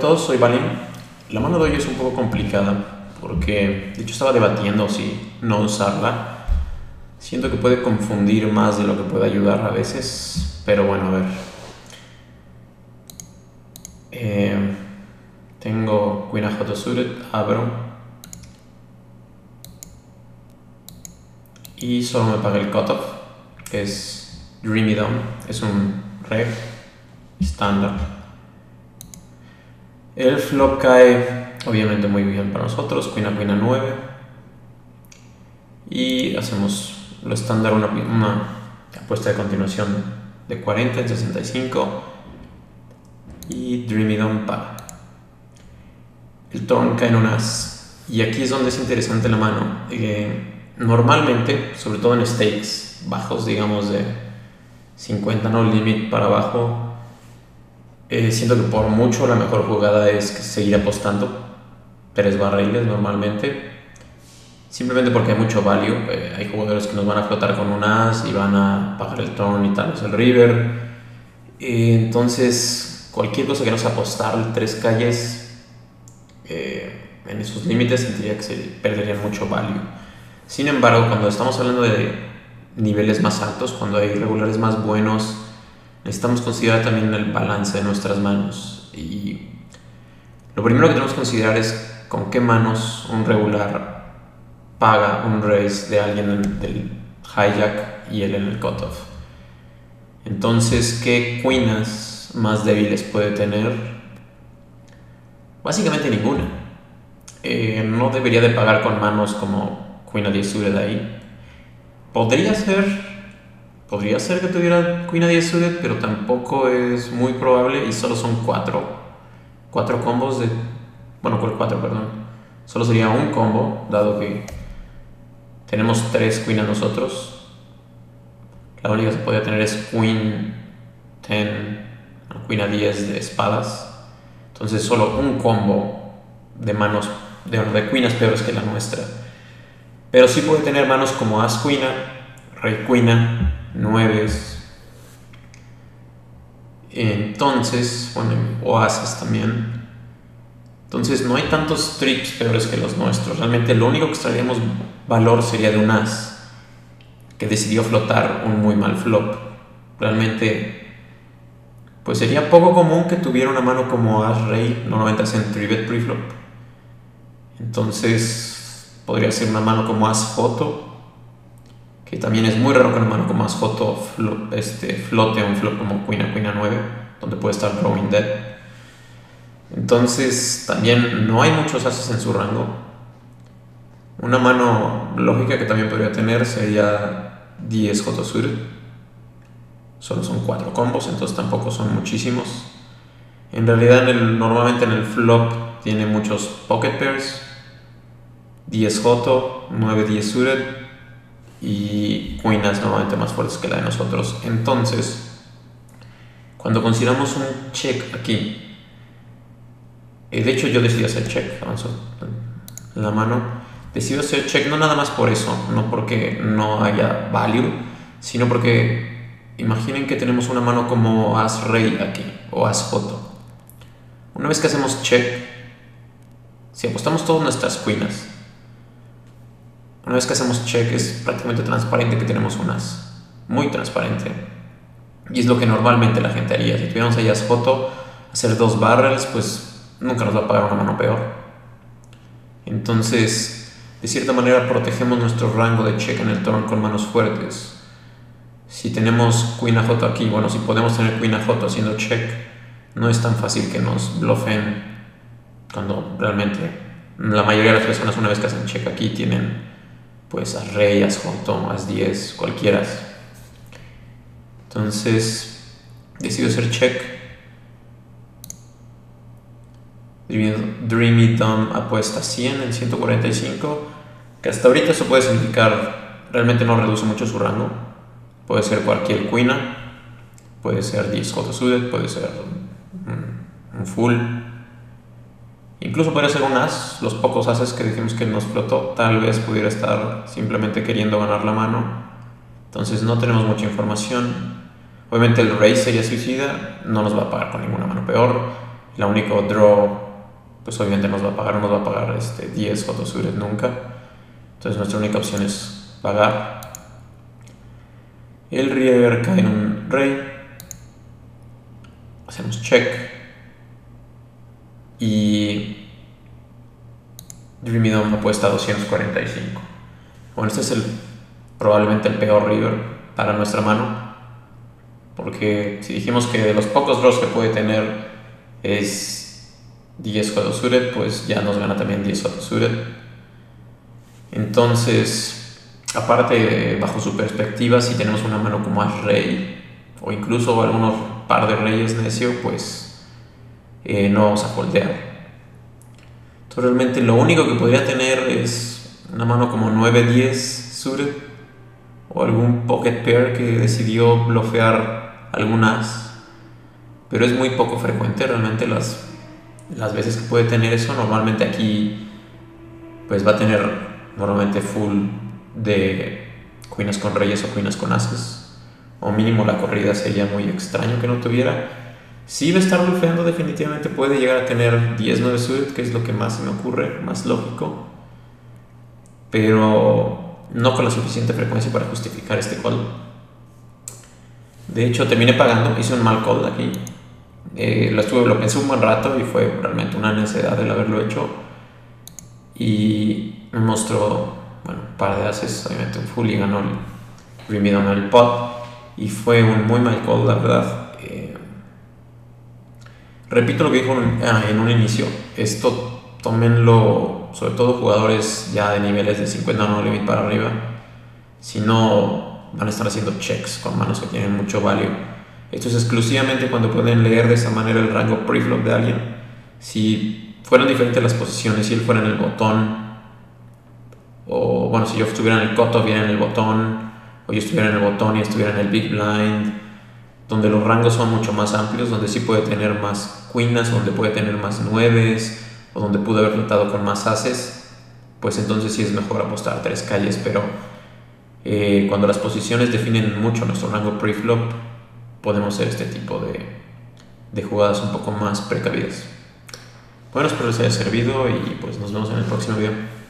todos, soy Valim. La mano de hoy es un poco complicada porque de hecho estaba debatiendo si no usarla. Siento que puede confundir más de lo que puede ayudar a veces, pero bueno, a ver. Tengo Queen J suited, abro y solo me paga el cutoff, que es Dreamy Dawn, es un reg estándar. El flop cae obviamente muy bien para nosotros, Queen a 9, y hacemos lo estándar, una apuesta de continuación de 40 en 65 y Dreamy Dawn paga. El turn cae en un as, y aquí es donde es interesante la mano. Normalmente, sobre todo en stakes bajos, digamos de 50 no limit para abajo, siento que por mucho la mejor jugada es seguir apostando 3 barriles normalmente, simplemente porque hay mucho value. Hay jugadores que nos van a flotar con un as y van a pagar el turn y tal vez el river. Entonces cualquier cosa que no sea apostar 3 calles en esos límites sentiría que se perdería mucho value. Sin embargo, cuando estamos hablando de niveles más altos, cuando hay regulares más buenos, necesitamos considerar también el balance de nuestras manos, y lo primero que tenemos que considerar es con qué manos un regular paga un raise de alguien del hijack y él en el cutoff. Entonces, ¿qué queenas más débiles puede tener? Básicamente ninguna. No debería de pagar con manos como Queen a 10 suited ahí. Podría ser que tuviera Queen a 10 suited, pero tampoco es muy probable, y solo son 4 combos de... Bueno, 4, perdón. Solo sería un combo, dado que tenemos 3 Queen a nosotros. La única que se podría tener es Queen 10, Queen a 10 de espadas. Entonces solo un combo de manos de queenas peores que la nuestra. Pero sí puede tener manos como as queena, rey queena, 9, entonces, bueno, o ases también. Entonces no hay tantos trips peores que los nuestros. Realmente lo único que extraeríamos valor sería de un as que decidió flotar un muy mal flop. Realmente pues sería poco común que tuviera una mano como as rey, normalmente hacen 3-bet preflop. Entonces podría ser una mano como as joto, que también es muy raro que una mano como as joto flote un flop como queen a 9, donde puede estar drawing dead. Entonces también no hay muchos ases en su rango. Una mano lógica que también podría tener sería 10 J suited. Solo son 4 combos, entonces tampoco son muchísimos. En realidad normalmente en el flop tiene muchos pocket pairs, 10 Joto, 9 10 suited y queenas normalmente más fuertes que la de nosotros. Entonces, cuando consideramos un check aquí, de hecho yo decidí hacer check, avanzo la mano, decidí hacer check no nada más por eso, no porque no haya value, sino porque imaginen que tenemos una mano como as rey aquí o as joto. Una vez que hacemos check, si apostamos todas nuestras queenas, una vez que hacemos check es prácticamente transparente que tenemos un as, muy transparente, y es lo que normalmente la gente haría. Si tuviéramos ahí as joto, hacer 2 barrels, pues nunca nos va a pagar una mano peor. Entonces de cierta manera protegemos nuestro rango de check en el turn con manos fuertes. Si tenemos Queen a Joto aquí, bueno, si podemos tener Queen a Joto haciendo check, no es tan fácil que nos bluffen, cuando realmente la mayoría de las personas, una vez que hacen check aquí, tienen pues as rey, as joto, as 10, cualquiera. Entonces decido hacer check. Dreamy Dawn apuesta 100 en 145, que hasta ahorita eso puede significar, realmente no reduce mucho su rango. Puede ser cualquier queena, puede ser 10 J suited, puede ser un full, incluso podría ser un as. Los pocos ases que dijimos que nos flotó, tal vez pudiera estar simplemente queriendo ganar la mano. Entonces no tenemos mucha información. Obviamente el raise sería suicida, no nos va a pagar con ninguna mano peor. La única draw, pues obviamente nos va a pagar, no nos va a pagar 10 Photosuited nunca. Entonces nuestra única opción es pagar. El river cae en un rey. Hacemos check. Y Dreamy Dome apuesta a 245. Bueno, este es probablemente el peor river para nuestra mano. Porque si dijimos que de los pocos draws que puede tener es 10 Photosuited, pues ya nos gana también 10 Photosuited. Entonces, aparte, bajo su perspectiva, si tenemos una mano como As Rey o incluso algunos par de reyes necio, pues no vamos a foldear. Entonces realmente lo único que podría tener es una mano como 9-10 suited o algún pocket pair que decidió blofear algunas, pero es muy poco frecuente realmente las veces que puede tener eso. Normalmente aquí pues va a tener normalmente full de queens con reyes o queens con ases, o mínimo la corrida sería muy extraño que no tuviera. Si va a estar blufeando, definitivamente puede llegar a tener 10-9 suited, que es lo que más se me ocurre, más lógico, pero no con la suficiente frecuencia para justificar este call. De hecho, terminé pagando, hice un mal call aquí. Lo pensé un buen rato y fue realmente una necesidad el haberlo hecho. Y me mostró, bueno, un par de ases, obviamente un full y ganó el Dreamy Dome en el pot. Y fue un muy mal call, la verdad. Repito lo que dijo en un inicio, esto tómenlo, sobre todo jugadores ya de niveles de 50 no limit para arriba, si no van a estar haciendo checks con manos que tienen mucho value. Esto es exclusivamente cuando pueden leer de esa manera el rango preflop de alguien. Si fueran diferentes las posiciones, si él fuera en el botón, o bueno, si yo estuviera en el cutoff y en el botón, o yo estuviera en el botón y estuviera en el big blind, donde los rangos son mucho más amplios, donde sí puede tener más queenas, donde puede tener más nueves, o donde pudo haber flotado con más ases, pues entonces sí es mejor apostar 3 calles. Pero cuando las posiciones definen mucho nuestro rango preflop, podemos hacer este tipo de jugadas un poco más precavidas. Bueno, espero les haya servido y pues nos vemos en el próximo video.